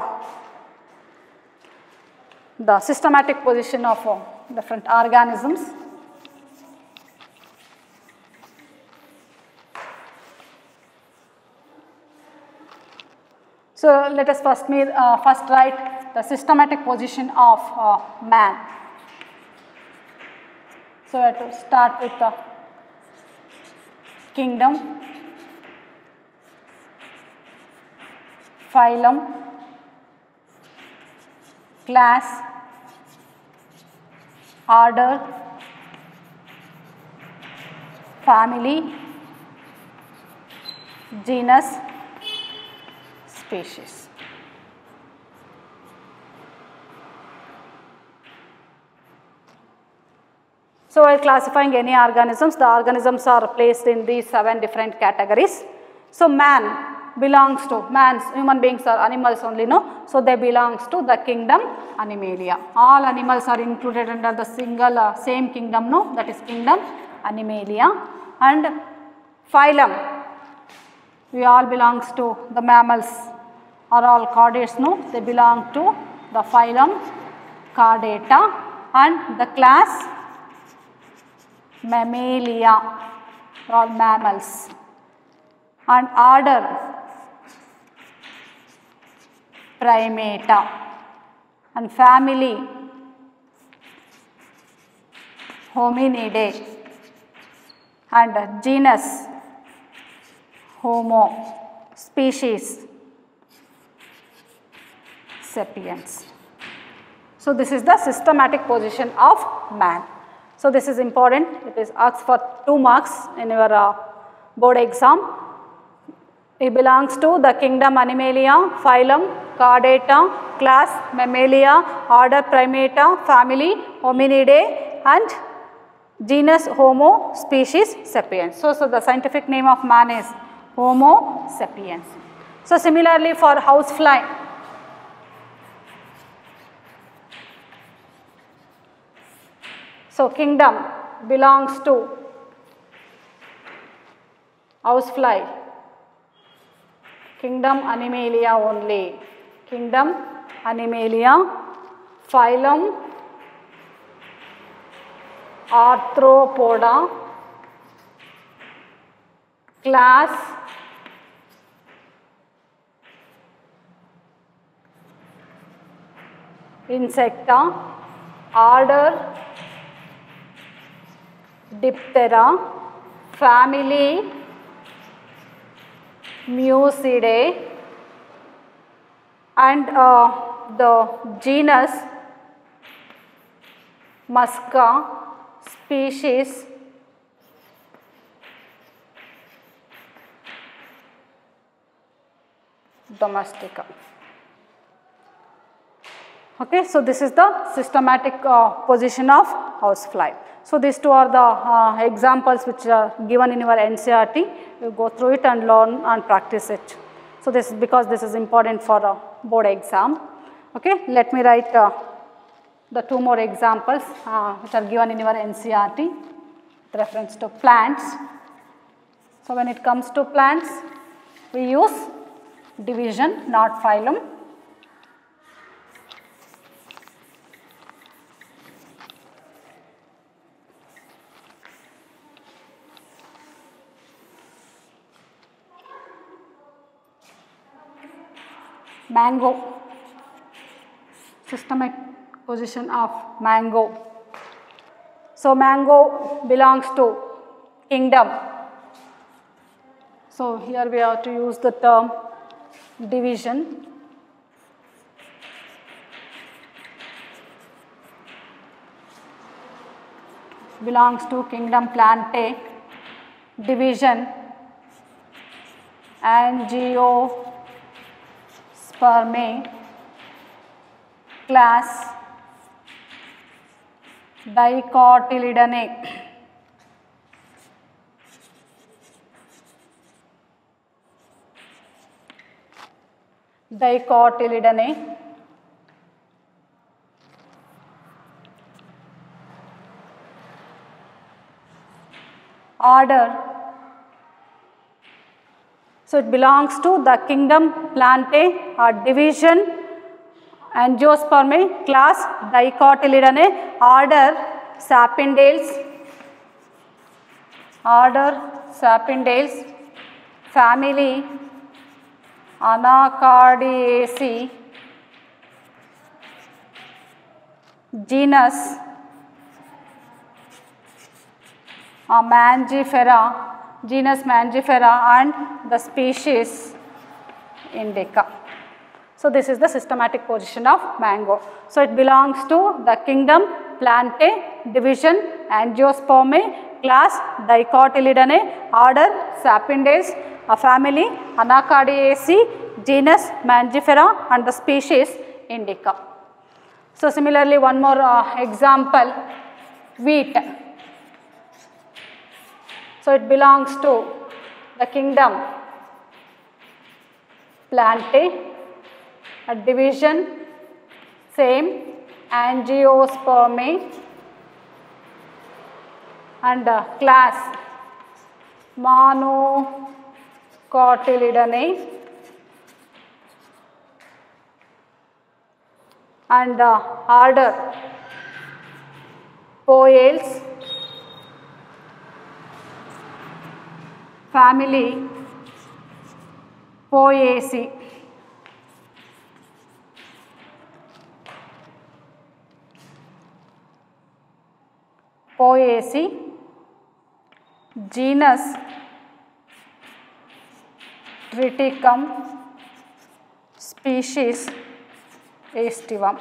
[SPEAKER 2] the systematic position of uh, different organisms. So, let us first, me, uh, first write the systematic position of uh, man. So, I have to start with the kingdom, phylum, class, order, family, genus, species. So, while classifying any organisms, the organisms are placed in these seven different categories. So, man belongs to, man's, human beings are animals only, no? So, they belongs to the kingdom Animalia. All animals are included under the single uh, same kingdom, no? That is kingdom Animalia. And phylum, we all belongs to the mammals are all chordates, no? They belong to the phylum Chordata, and the class Mammalia, all mammals, and order Primata, and family Hominidae, and genus Homo, species Sapiens. So, this is the systematic position of man. So, this is important, it is asked for two marks in your uh, board exam. It belongs to the kingdom Animalia, phylum Chordata, class Mammalia, order Primata, family Hominidae, and genus Homo, species Sapiens. So, so the scientific name of man is Homo sapiens. So, similarly for housefly, so kingdom belongs to housefly, kingdom Animalia only, kingdom Animalia, phylum Arthropoda, class Insecta, order Diptera, family Mucidae, and uh, the genus Musca, species Domestica. Okay, so this is the systematic uh, position of housefly. So these two are the uh, examples which are given in your N C R T. You go through it and learn and practice it. So this is because this is important for a board exam. Okay, let me write uh, the two more examples uh, which are given in your N C R T. with reference to plants. So when it comes to plants, we use division, not phylum. Mango, systematic position of mango. So mango belongs to kingdom. So here we have to use the term division. Belongs to kingdom Plantae. Division, Angiospermae. Class, Dicotyledonea. Dicotyledonea. Order, so it belongs to the kingdom Plantae or division Angiospermae, class Dicotyledonea, order Sapindales, order Sapindales, family Anacardiaceae, genus uh, Mangifera, genus Mangifera, and the species Indica. So this is the systematic position of mango. So it belongs to the kingdom Plantae, division Angiospermae, class Dicotyledonea, order Sapindales, a family Anacardiaceae, genus Mangifera, and the species Indica. So similarly, one more uh, example, wheat. So it belongs to the kingdom Plantae, a division same Angiospermae, and uh, class Monocotyledonea, and uh, order Poales, family Poaceae. Poaceae, genus Triticum, species Aestivum.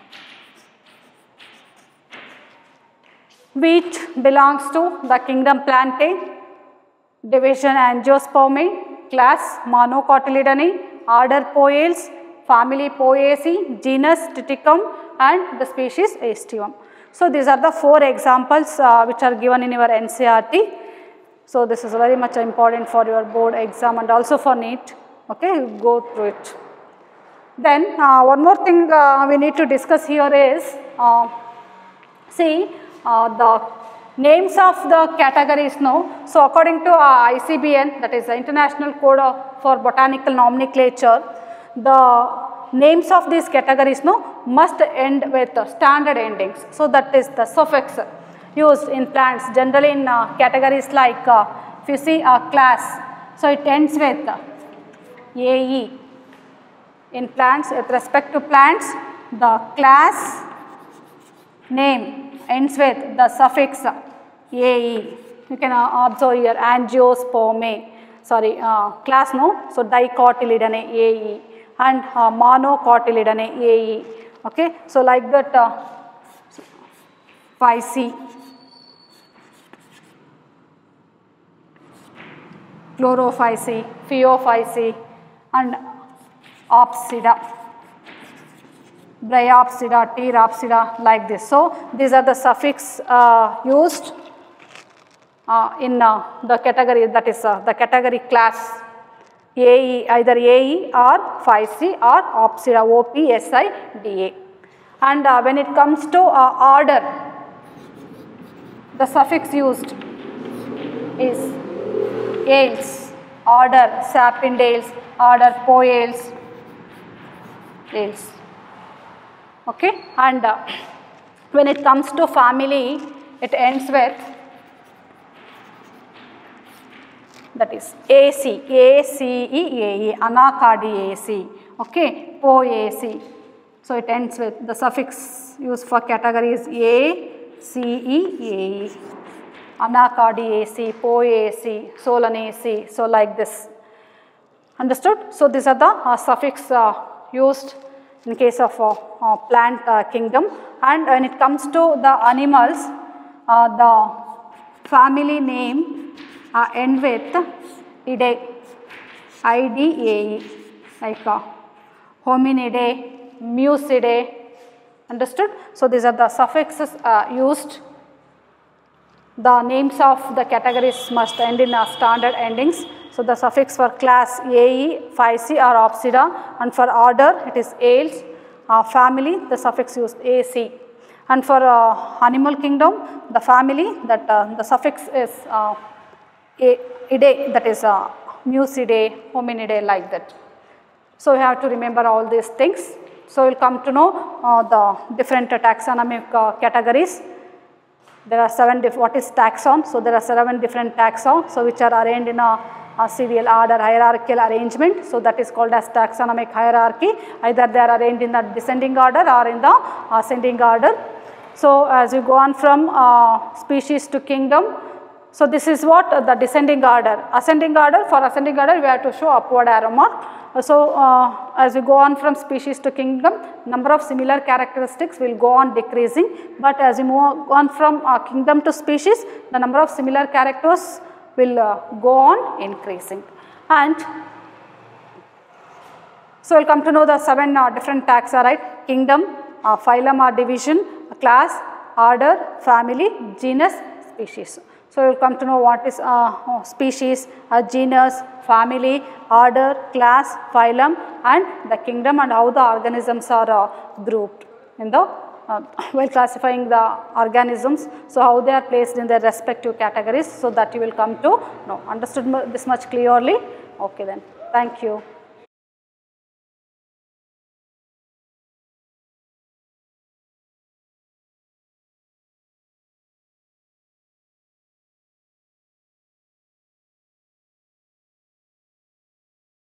[SPEAKER 2] Wheat belongs to the kingdom Plantae, division Angiospermae, class Monocotyledonea, order Poales, family Poaceae, genus Triticum, and the species Aestivum. So these are the four examples uh, which are given in your N C E R T. So this is very much important for your board exam and also for NEET. Okay, you go through it. Then uh, one more thing uh, we need to discuss here is, uh, see uh, the names of the categories now. So according to uh, I C B N, that is the International Code of, for Botanical Nomenclature, the names of these categories no must end with uh, standard endings. So that is the suffix used in plants generally in uh, categories like uh, if you see a class, so it ends with uh, A E. In plants, with respect to plants, the class name ends with the suffix A E. You can uh, observe here Angiospermae, sorry, uh, class no, so Dicotyledonea A E, and uh, Monocotyledonea A E. Okay, so like that, uh, Phyceae, Chlorophyceae, Phaeophyceae, and Opsida, Bryopsida, Pteropsida, like this. So these are the suffix uh, used uh, in uh, the category, that is uh, the category class A E, either A E or Phyceae or Opsida, O P S I D A. And uh, when it comes to uh, order, the suffix used is ales, order Sapindales, order Poales, ales. Okay, and uh, when it comes to family, it ends with that is A C, A C E A E, Anacardiaceae, okay, Poaceae. So it ends with the suffix used for category is A, C E A E, Anacardiaceae, Poaceae, Solanaceae, so like this. Understood? So these are the uh, suffix uh, used in case of uh, uh, plant uh, kingdom, and when it comes to the animals, uh, the family name uh, end with ide, I D A E, like uh, Hominidae, Musidae. Understood? So these are the suffixes uh, used. The names of the categories must end in uh, standard endings. So the suffix for class A E, five C or Opsida, and for order it is ales, uh, family the suffix used A C, and for uh, animal kingdom the family that uh, the suffix is uh, a, ide, that is uh, Musidae, Hominidae, like that. So you have to remember all these things. So we will come to know uh, the different uh, taxonomic uh, categories. There are seven, what is taxon? So there are seven different taxa, so which are arranged in a, a serial order hierarchical arrangement. So that is called as taxonomic hierarchy. Either they are arranged in the descending order or in the ascending order. So as you go on from uh, species to kingdom, so this is what uh, the descending order. Ascending order, for ascending order we have to show upward arrow mark. So uh, as we go on from species to kingdom, number of similar characteristics will go on decreasing, but as we move on from uh, kingdom to species, the number of similar characters will uh, go on increasing. And so we will come to know the seven uh, different taxa, right? Kingdom, uh, phylum or division, class, order, family, genus, species. So we will come to know what is uh, species, uh, genus, family, order, class, phylum, and the kingdom, and how the organisms are uh, grouped in the uh, while classifying the organisms. So how they are placed in their respective categories, so that you will come to know. Understood this much clearly? Okay then, thank you.